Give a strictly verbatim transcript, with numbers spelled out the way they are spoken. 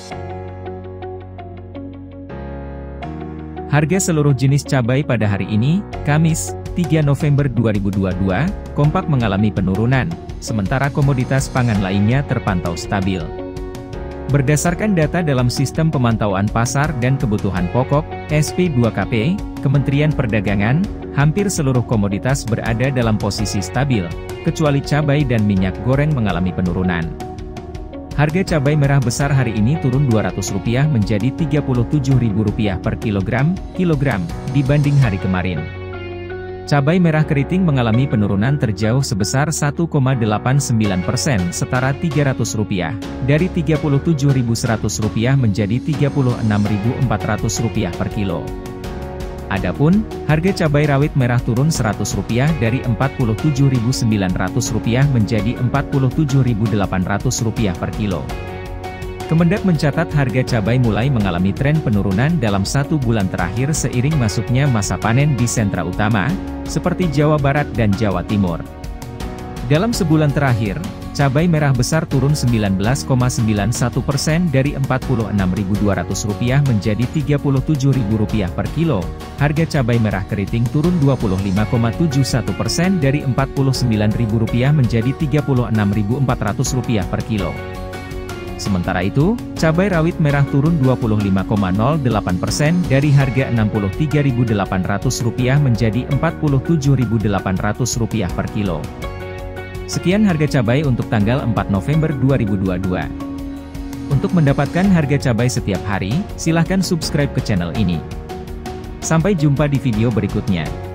Harga seluruh jenis cabai pada hari ini, Kamis, tiga November dua ribu dua puluh dua, kompak mengalami penurunan, sementara komoditas pangan lainnya terpantau stabil. Berdasarkan data dalam Sistem Pemantauan Pasar dan Kebutuhan Pokok, S P dua K P, Kementerian Perdagangan, hampir seluruh komoditas berada dalam posisi stabil, kecuali cabai dan minyak goreng mengalami penurunan. Harga cabai merah besar hari ini turun dua ratus rupiah menjadi tiga puluh tujuh ribu rupiah per kilogram, kilogram, dibanding hari kemarin. Cabai merah keriting mengalami penurunan terjauh sebesar satu koma delapan sembilan persen setara tiga ratus rupiah, dari tiga puluh tujuh ribu seratus rupiah menjadi tiga puluh enam ribu empat ratus rupiah per kilo. Adapun, harga cabai rawit merah turun seratus rupiah dari empat puluh tujuh ribu sembilan ratus rupiah menjadi empat puluh tujuh ribu delapan ratus rupiah per kilo. Kemendak mencatat harga cabai mulai mengalami tren penurunan dalam satu bulan terakhir seiring masuknya masa panen di sentra utama, seperti Jawa Barat dan Jawa Timur. Dalam sebulan terakhir, cabai merah besar turun sembilan belas koma sembilan satu persen dari empat puluh enam ribu dua ratus rupiah menjadi tiga puluh tujuh ribu rupiah per kilo. Harga cabai merah keriting turun dua puluh lima koma tujuh satu persen dari empat puluh sembilan ribu rupiah menjadi tiga puluh enam ribu empat ratus rupiah per kilo. Sementara itu, cabai rawit merah turun dua puluh lima koma nol delapan persen dari harga enam puluh tiga ribu delapan ratus rupiah menjadi empat puluh tujuh ribu delapan ratus rupiah per kilo. Sekian harga cabai untuk tanggal empat November dua ribu dua puluh dua. Untuk mendapatkan harga cabai setiap hari, silahkan subscribe ke channel ini. Sampai jumpa di video berikutnya.